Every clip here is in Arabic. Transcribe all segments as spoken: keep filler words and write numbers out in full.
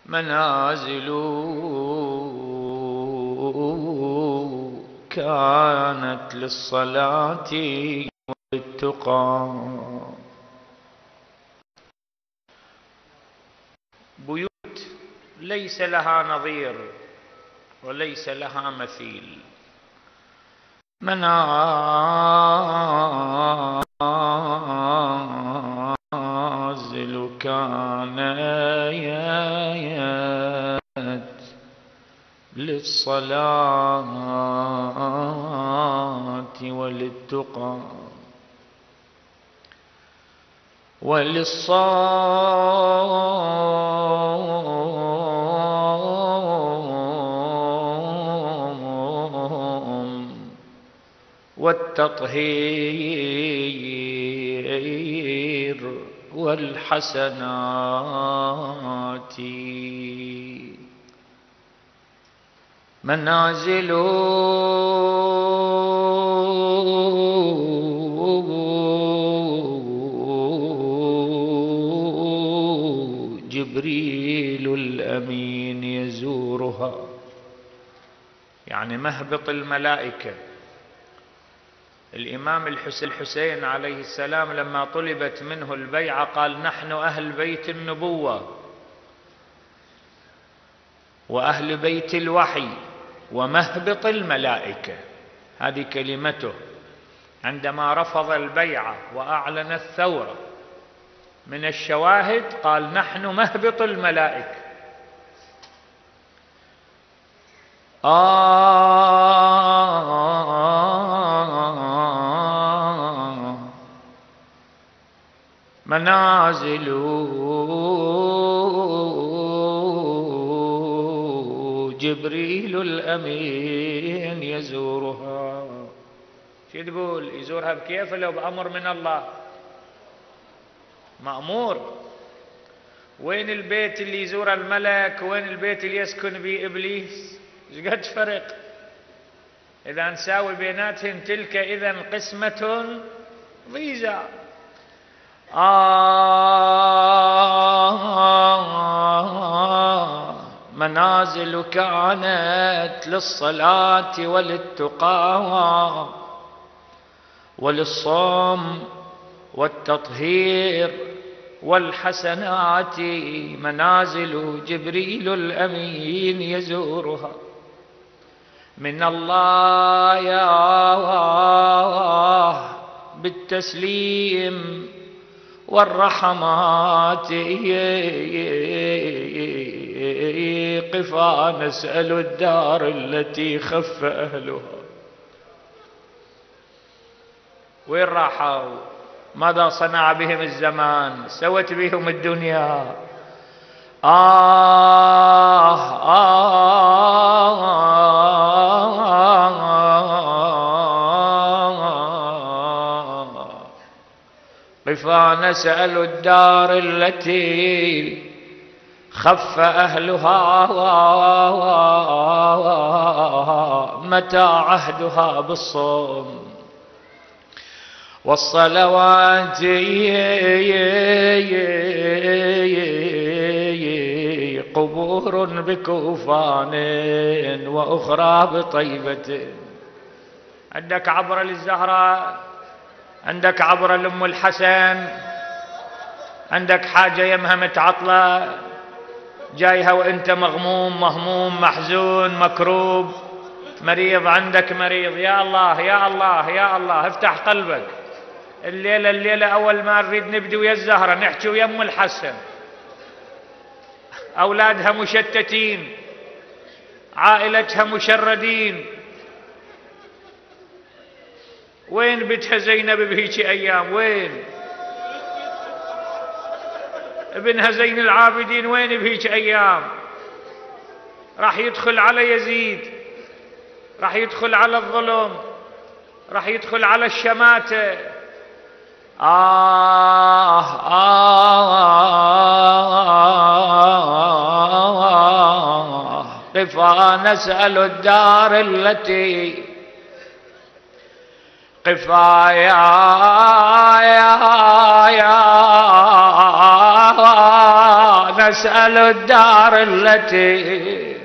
منازل كانت للصلاة والتقى، بيوت ليس لها نظير وليس لها مثيل. منازل كانت للصلاة وللتقى وللصوم والتطهير والحسنات. منازل جبريل الأمين يزورها، يعني مهبط الملائكة. الإمام الحسين عليه السلام لما طلبت منه البيعة قال: نحن أهل بيت النبوة وأهل بيت الوحي ومهبط الملائكة. هذه كلمته عندما رفض البيعة وأعلن الثورة. من الشواهد قال: نحن مهبط الملائكة. آه منازل جبريل الأمين يزورها. شو تقول؟ يزورها بكيف لو بأمر من الله؟ مأمور. وين البيت اللي يزور الملك وين البيت اللي يسكن به إبليس؟ ايش قد فرق؟ إذا نساوي بيناتهم تلك إذا قسمة ضيزى. آه منازل كانت للصلاة وللتقى وللصوم والتطهير والحسنات. منازل جبريل الأمين يزورها من الله يا بالتسليم والرحمات. قفا نسأل الدار التي خف أهلها. وين راحوا؟ ماذا صنع بهم الزمان؟ سوت بهم الدنيا. آه آه قفا نسأل الدار التي خف أهلها متى عهدها بالصوم والصلوات. قبور بكوفان وأخرى بطيبة. عندك عبرة للزهراء، عندك عبرة لأم الحسن، عندك حاجة يمها متعطلة جايها وانت مغموم مهموم محزون مكروب مريض. عندك مريض، يا الله يا الله يا الله افتح قلبك. الليلة الليلة أول ما نريد نبدي ويا الزهرة نحكي ويا أم الحسن. أولادها مشتتين، عائلتها مشردين. وين بنتها زينب بهيك أيام؟ وين ابنها زين العابدين؟ وين بهيك أيام؟ راح يدخل على يزيد، راح يدخل على الظلم، راح يدخل على الشماتة. آه آه قفا نسأل الدار التي قفا يا يا يا نسأل الدار التي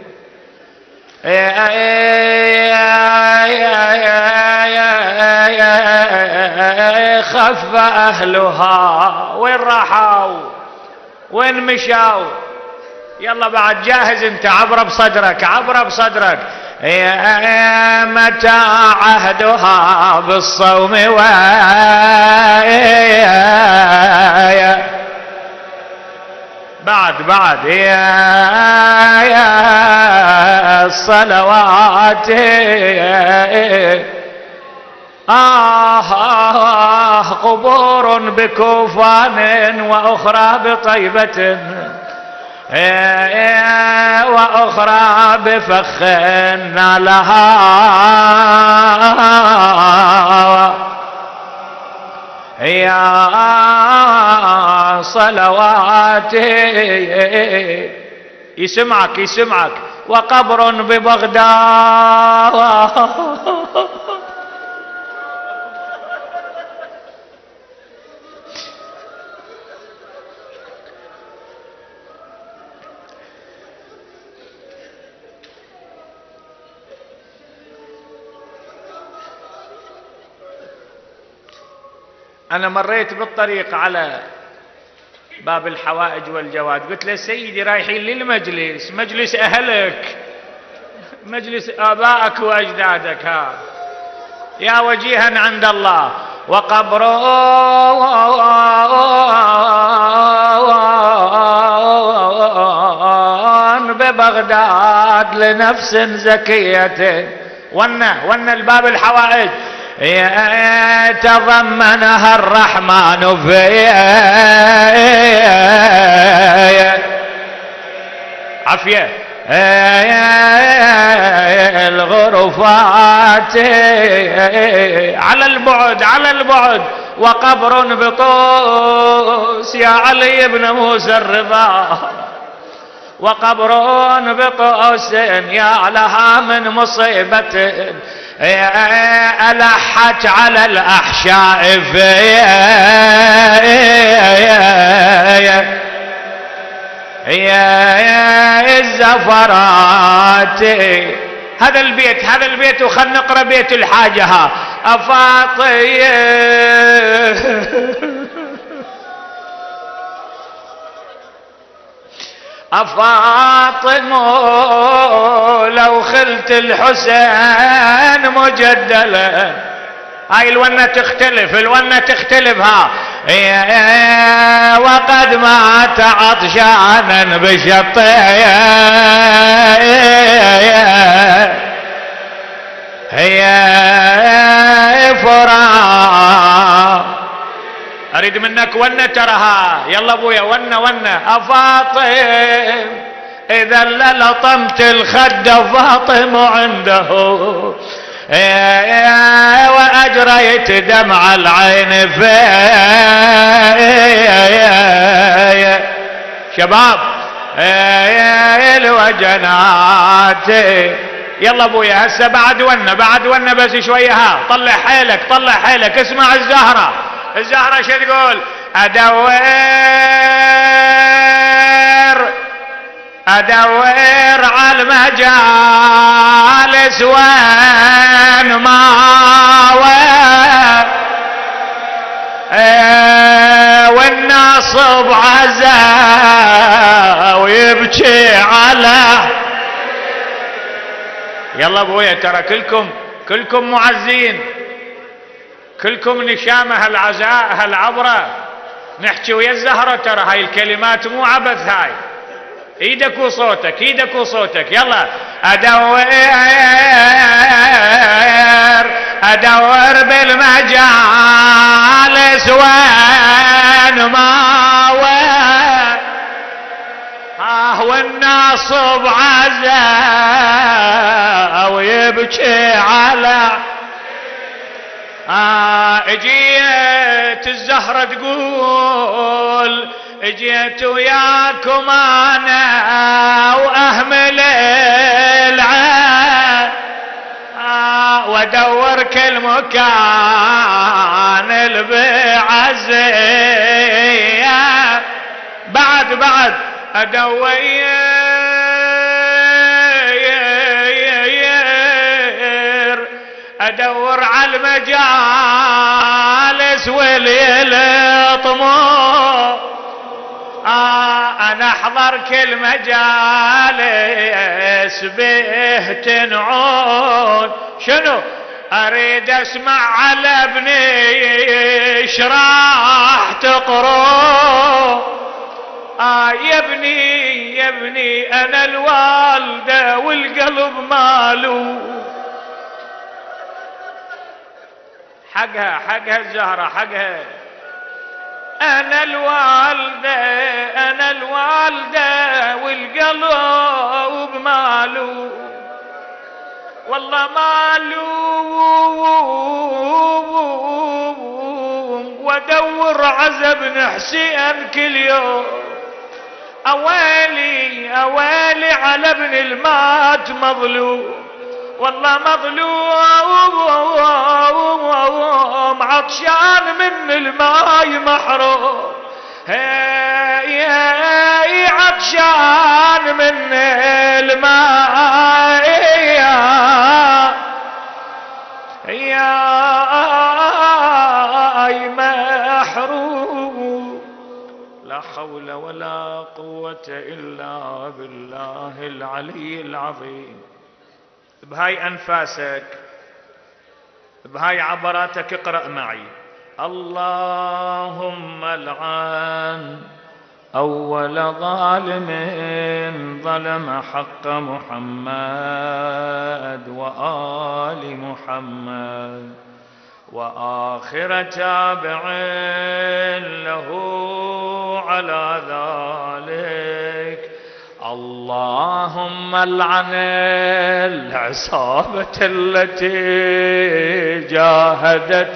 خف أهلها. وين راحوا؟ وين مشاو؟ يلا بعد جاهز انت، عبره بصدرك، عبره بصدرك. يا متى عهدها بالصوم و بعد بعد يا يا الصلوات. آه, آه قبور بكوفان وأخرى بطيبة وأخرى بفخ لها يا صلواتي. يسمعك يسمعك. وقبر ببغداد أنا مريت بالطريق على باب الحوائج والجواد، قلت له سيدي رايحين للمجلس، مجلس أهلك، مجلس آبائك وأجدادك، ها يا وجيها عند الله. وقبر ببغداد لنفس زكية. ون ون الباب الحوائج تضمنها الرحمن في عافية الغرفات على البعد على البعد. وقبر بطوس يا علي بن موسى الرضا. وقبر بطوس يا لها من مصيبة ألحت على الأحشاء في يا الزفرات. هذا البيت هذا البيت وخلنا نقرأ بيت الحاجة. ها أفاطي أفاطم لو خلت الحسين مجدلا. هاي الونة تختلف، الونة تختلف. ها وقد مات عطشانا بشطه هي فرا. اريد منك ونة ترها. يلا ابويا ونة ونة. افاطم اذا لطمت الخد فاطم عنده واجريت دمع العين في شباب الوجنات. يلا ابويا هسه بعد ونة بعد ونة بس شوية. ها طلع حيلك طلع حيلك. اسمع الزهرة الزهرة شو تقول؟ ادور ادور على المجالس وين ما وين والناصب عزا ويبكي على. يلا ابويا ترى كلكم كلكم معزين، كلكم نشامة هالعزاء هالعبرة. نحكي ويا الزهرة ترى هاي الكلمات مو عبث. هاي ايدك وصوتك ايدك وصوتك. يلا ادور ادور بالمجالس وين ما وين ها والناصب عزا ويبكي على. آه اجيت الزهرة تقول اجيت وياكم انا واهمل العين آه وادور كل مكان البعزية. بعد بعد أدور أدور على المجالس والليل طموح. آه أنا أحضر كل مجالس به تنعون. شنو أريد أسمع على ابني شراح تقرون. آه يا ابني يا ابني أنا الوالدة والقلب مالو. حقها حقها الزهرة حقها. أنا الوالدة أنا الوالدة والقلب مالو. والله مالو وادور عزا بن حسين كل يوم. اويلي اويلي على ابن المات مظلوم. والله مظلوم عطشان من الماي محروم. هي عطشان من الماي يا محروم. لا حول ولا قوة إلا بالله العلي العظيم. بهاي أنفاسك بهاي عبراتك اقرأ معي. اللهم لعن أول ظالم ظلم حق محمد وآل محمد وآخر تابع له على ذلك. اللهم لعن العصابة التي جاهدت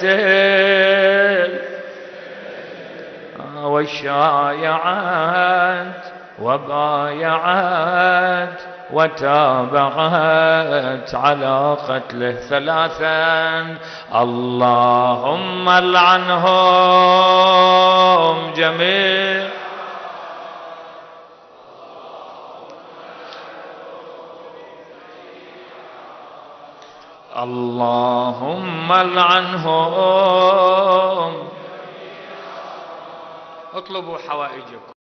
وشايعت وبايعت وتابعت على قتله ثلاثا. اللهم لعنهم جميعا. اللهم لعنهم. اطلبوا حوائجكم.